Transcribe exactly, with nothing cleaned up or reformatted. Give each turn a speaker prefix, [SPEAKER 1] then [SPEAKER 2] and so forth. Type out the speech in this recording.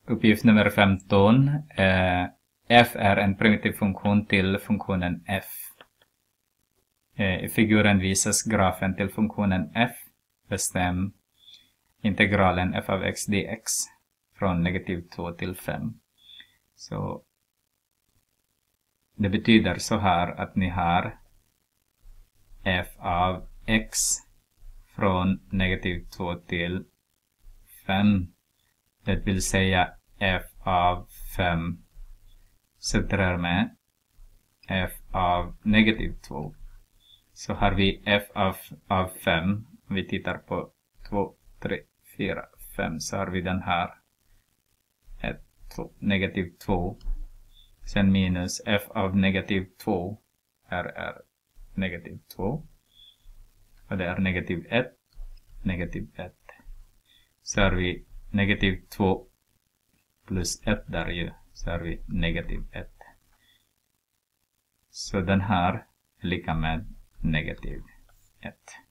[SPEAKER 1] Uppgift nummer femton. Eh, f är en primitiv funktion till funktionen f. Eh, I figuren visas grafen till funktionen f. Bestäm integralen f av x dx från negativ två till fem. Så det betyder så här att ni har f av x från negativ två till fem. Det vill säga f av fem sätter med f av negativ två. Så har vi f av, av fem. Om vi tittar på två, tre, fyra, fem så har vi den här. ett, två, negativ två. Sen minus f av negativ två. Här är negativ två. Och det är negativ ett. Negativ ett. Så har vi negativ två plus ett där ju. Så har vi negativ ett. Så den här är lika med negativ ett.